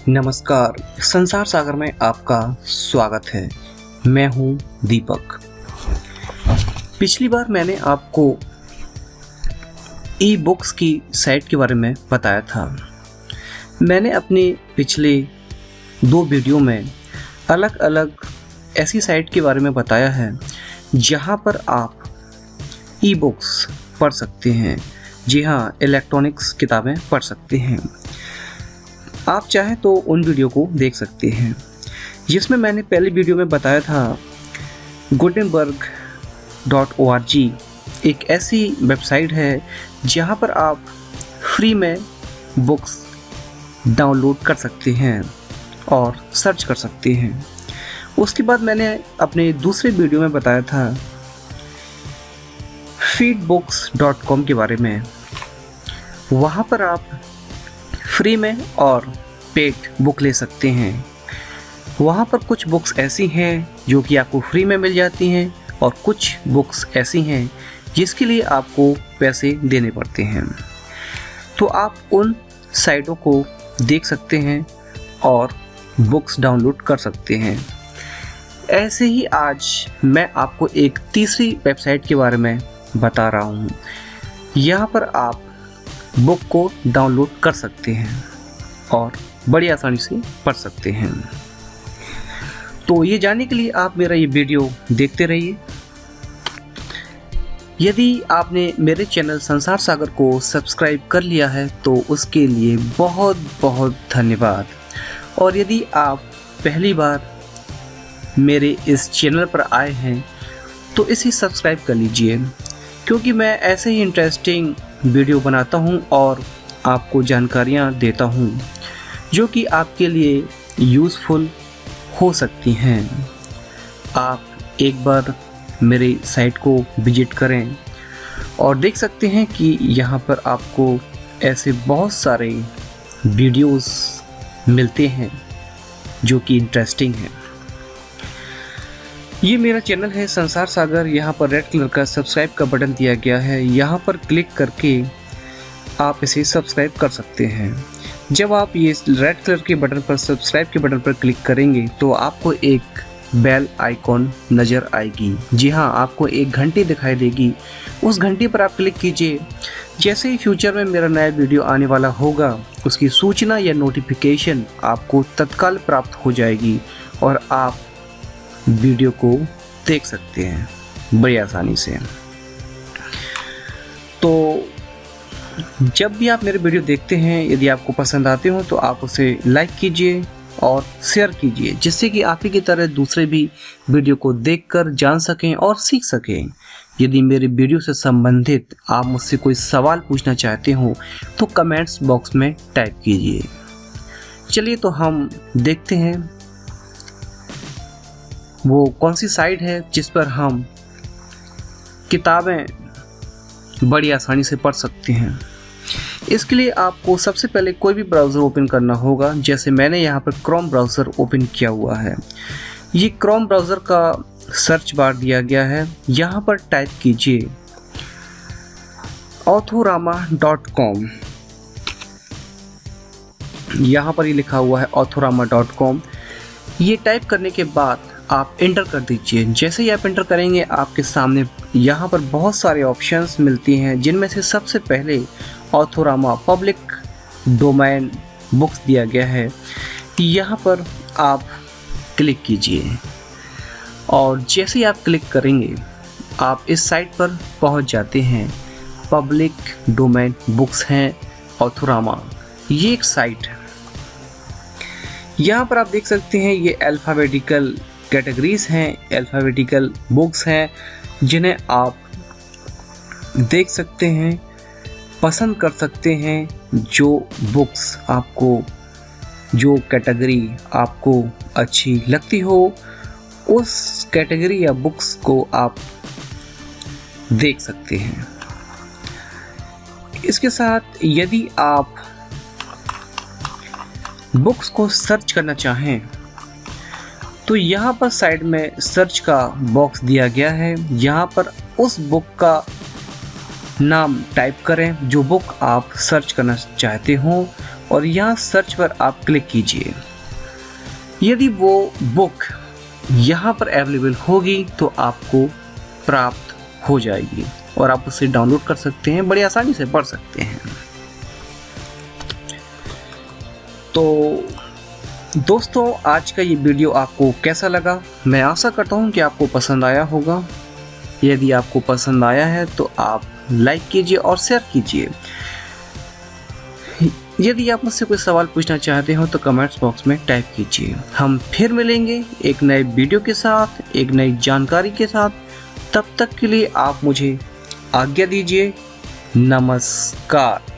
नमस्कार, संसार सागर में आपका स्वागत है। मैं हूं दीपक। पिछली बार मैंने आपको ई बुक्स की साइट के बारे में बताया था। मैंने अपने पिछले 2 वीडियो में अलग अलग ऐसी साइट के बारे में बताया है जहां पर आप ई बुक्स पढ़ सकते हैं। जी हाँ, इलेक्ट्रॉनिक्स किताबें पढ़ सकते हैं। आप चाहें तो उन वीडियो को देख सकते हैं, जिसमें मैंने पहले वीडियो में बताया था gutenberg.org एक ऐसी वेबसाइट है जहां पर आप फ्री में बुक्स डाउनलोड कर सकते हैं और सर्च कर सकते हैं। उसके बाद मैंने अपने दूसरे वीडियो में बताया था feedbooks.com के बारे में। वहां पर आप फ्री में और पेड बुक ले सकते हैं। वहाँ पर कुछ बुक्स ऐसी हैं जो कि आपको फ्री में मिल जाती हैं और कुछ बुक्स ऐसी हैं जिसके लिए आपको पैसे देने पड़ते हैं। तो आप उन साइटों को देख सकते हैं और बुक्स डाउनलोड कर सकते हैं। ऐसे ही आज मैं आपको एक तीसरी वेबसाइट के बारे में बता रहा हूँ। यहाँ पर आप बुक को डाउनलोड कर सकते हैं और बड़ी आसानी से पढ़ सकते हैं। तो ये जानने के लिए आप मेरा ये वीडियो देखते रहिए। यदि आपने मेरे चैनल संसार सागर को सब्सक्राइब कर लिया है तो उसके लिए बहुत बहुत धन्यवाद। और यदि आप पहली बार मेरे इस चैनल पर आए हैं तो इसे सब्सक्राइब कर लीजिए, क्योंकि मैं ऐसे ही इंटरेस्टिंग वीडियो बनाता हूं और आपको जानकारियां देता हूं जो कि आपके लिए यूज़फुल हो सकती हैं। आप एक बार मेरी साइट को विजिट करें और देख सकते हैं कि यहाँ पर आपको ऐसे बहुत सारे वीडियोस मिलते हैं जो कि इंटरेस्टिंग हैं। ये मेरा चैनल है संसार सागर। यहाँ पर रेड कलर का सब्सक्राइब का बटन दिया गया है। यहाँ पर क्लिक करके आप इसे सब्सक्राइब कर सकते हैं। जब आप ये रेड कलर के बटन पर सब्सक्राइब के बटन पर क्लिक करेंगे तो आपको एक बेल आइकॉन नज़र आएगी। जी हाँ, आपको एक घंटी दिखाई देगी। उस घंटी पर आप क्लिक कीजिए। जैसे ही फ्यूचर में मेरा नया वीडियो आने वाला होगा उसकी सूचना या नोटिफिकेशन आपको तत्काल प्राप्त हो जाएगी और आप वीडियो को देख सकते हैं बड़ी आसानी से। तो जब भी आप मेरे वीडियो देखते हैं, यदि आपको पसंद आते हो तो आप उसे लाइक कीजिए और शेयर कीजिए, जिससे कि आप ही की तरह दूसरे भी वीडियो को देखकर जान सकें और सीख सकें। यदि मेरे वीडियो से संबंधित आप मुझसे कोई सवाल पूछना चाहते हो तो कमेंट्स बॉक्स में टाइप कीजिए। चलिए तो हम देखते हैं वो कौन सी साइट है जिस पर हम किताबें बड़ी आसानी से पढ़ सकते हैं। इसके लिए आपको सबसे पहले कोई भी ब्राउज़र ओपन करना होगा। जैसे मैंने यहाँ पर क्रोम ब्राउज़र ओपन किया हुआ है। ये क्रोम ब्राउज़र का सर्च बार दिया गया है। यहाँ पर टाइप कीजिए authorama.com। यहाँ पर ये लिखा हुआ है authorama.com। ये टाइप करने के बाद आप इंटर कर दीजिए। जैसे ही आप इंटर करेंगे आपके सामने यहाँ पर बहुत सारे ऑप्शंस मिलती हैं, जिनमें से सबसे पहले ऑथोरामा पब्लिक डोमेन बुक्स दिया गया है। यहाँ पर आप क्लिक कीजिए और जैसे ही आप क्लिक करेंगे आप इस साइट पर पहुँच जाते हैं। पब्लिक डोमेन बुक्स हैं ऑथोरामा, ये एक साइट है। यहाँ पर आप देख सकते हैं ये अल्फ़ाबेटिकल कैटेगरीज हैं, अल्फ़ाबेटिकल बुक्स हैं, जिन्हें आप देख सकते हैं, पसंद कर सकते हैं। जो बुक्स आपको, जो कैटेगरी आपको अच्छी लगती हो उस कैटेगरी या बुक्स को आप देख सकते हैं। इसके साथ यदि आप बुक्स को सर्च करना चाहें तो यहाँ पर साइड में सर्च का बॉक्स दिया गया है। यहाँ पर उस बुक का नाम टाइप करें जो बुक आप सर्च करना चाहते हो और यहाँ सर्च पर आप क्लिक कीजिए। यदि वो बुक यहाँ पर अवेलेबल होगी तो आपको प्राप्त हो जाएगी और आप उसे डाउनलोड कर सकते हैं, बड़ी आसानी से पढ़ सकते हैं। तो दोस्तों, आज का ये वीडियो आपको कैसा लगा? मैं आशा करता हूँ कि आपको पसंद आया होगा। यदि आपको पसंद आया है तो आप लाइक कीजिए और शेयर कीजिए। यदि आप मुझसे कोई सवाल पूछना चाहते हो तो कमेंट्स बॉक्स में टाइप कीजिए। हम फिर मिलेंगे एक नए वीडियो के साथ, एक नई जानकारी के साथ। तब तक के लिए आप मुझे आज्ञा दीजिए। नमस्कार।